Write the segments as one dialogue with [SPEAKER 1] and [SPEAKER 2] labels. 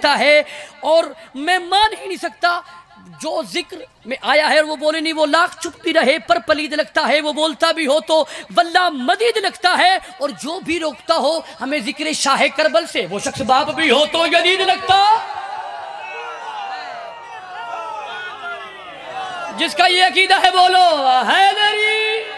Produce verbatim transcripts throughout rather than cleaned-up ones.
[SPEAKER 1] लगता है। और मैं मान ही नहीं सकता, जो जिक्र में आया है वो बोले नहीं, वो लाख चुप भी रहे पर पलीद लगता है, वो बोलता भी हो तो वल्ला मदीद लगता है। और जो भी रोकता हो हमें जिक्र शाह करबल से, वो शख्स बाप भी हो तो यदीद लगता। जिसका ये अकीदा है बोलो हैदरी।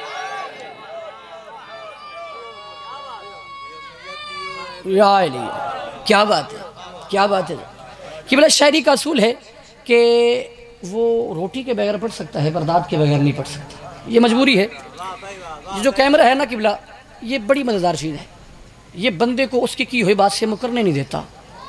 [SPEAKER 1] क्या बात है, क्या बात है। कि बड़ा शायरी का असूल है कि वो रोटी के बगैर पढ़ सकता है पर दाद के बगैर नहीं पढ़ सकता, ये मजबूरी है। ये जो कैमरा है ना किबला, ये बड़ी मज़ेदार चीज़ है। ये बंदे को उसकी की हुई बात से मुकरने नहीं देता।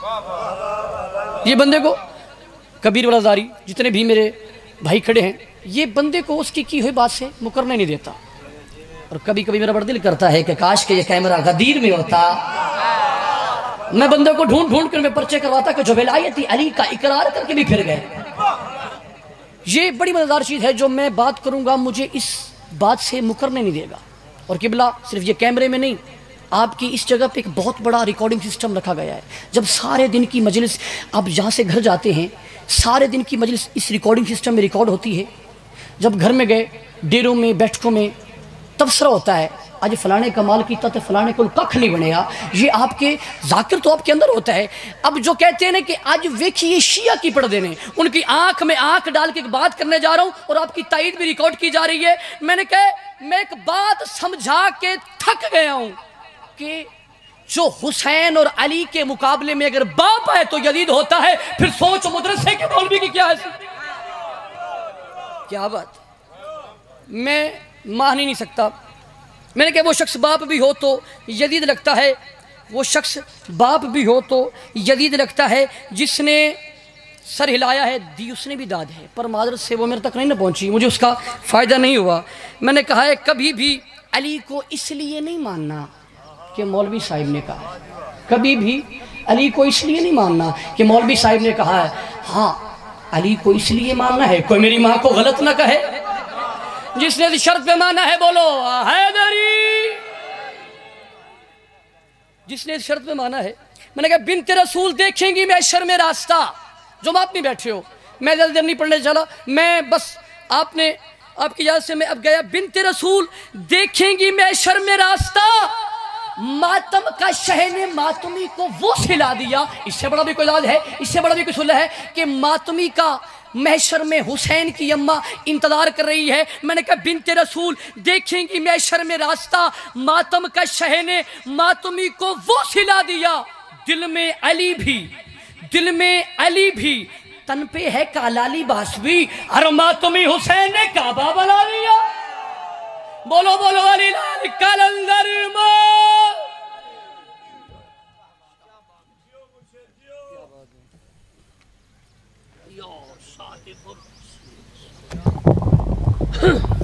[SPEAKER 1] ये बंदे को कबीर वलाजारी जितने भी मेरे भाई खड़े हैं, ये बंदे को उसकी की हुई बात से मुकरने नहीं देता। और कभी कभी मेरा बड़ा दिल करता है कि काश के ये कैमरा गदीर में होता, मैं बंदे को ढूंढ ढूंढ कर मैं पर्चे करवाता कि जो विलायती अली का इकरार करके भी फिर गए। ये बड़ी मज़ेदार चीज़ है, जो मैं बात करूंगा मुझे इस बात से मुकरने नहीं देगा। और किबला सिर्फ ये कैमरे में नहीं, आपकी इस जगह पे एक बहुत बड़ा रिकॉर्डिंग सिस्टम रखा गया है। जब सारे दिन की मजलिस, आप जहाँ से घर जाते हैं, सारे दिन की मजलिस इस रिकॉर्डिंग सिस्टम में रिकॉर्ड होती है। जब घर में गए, डेरों में, बैठकों में तबसरा होता है, आज फलाने कमाल की तो फलाने को कख नहीं बनेगा। ये आपके जाकिर तो आपके अंदर होता है। अब जो कहते हैं ना कि आज देखिए शिया की पर्दे ने, उनकी आंख में आंख डाल के बात करने जा रहा हूँ और आपकी ताईद भी रिकॉर्ड की जा रही है। मैंने कहा मैं एक बात समझा के थक गया हूँ कि जो हुसैन और अली के मुकाबले में अगर बाप है तो यजीद होता है, फिर सोच मदरसे के मौलवी की क्या है। क्या बात, मैं मान ही नहीं सकता। मैंने कहा वो शख्स बाप भी हो तो यजीद लगता है, वो शख्स बाप भी हो तो यजीद लगता है। जिसने सर हिलाया है दी उसने भी दाद है, पर मादरत से वो मेरे तक नहीं ना पहुंची, मुझे उसका फ़ायदा नहीं हुआ। मैंने कहा है कभी भी अली को इसलिए नहीं मानना कि मौलवी साहिब ने कहा है, कभी भी अली को इसलिए नहीं मानना कि मौलवी साहिब ने कहा है। हाँ, अली को इसलिए मानना है कोई मेरी माँ को गलत ना कहे। जिसने शर्त पे माना है बोलो हैदरी। जिसने शर्त पे माना है, मैंने कहा बिन्ते रसूल देखेंगी मैशर में रास्ता। जो आप नहीं बैठे हो, मैं जल्दी नहीं पढ़ने चला, मैं बस आपने आपकी इजाजत से मैं अब गया। बिन्ते रसूल देखेंगी मैशर में रास्ता, मातम का शह ने मातमी को वो सिला दिया। इससे बड़ा भी कोई इलाज है, इससे बड़ा भी कोई सुलह है कि मातमी का महशर में हुसैन की अम्मा इंतजार कर रही है। मैंने कहा बिन्ते रसूल देखेंगी महशर में रास्ता, मातम का शह ने मातमी को वो सिला दिया। दिल में अली भी, दिल में अली भी, तन पे है कालाली बासवी, हर मातमी हुसैन ने काबा बना लिया। बोलो बोलो अली लाल कलंदर में।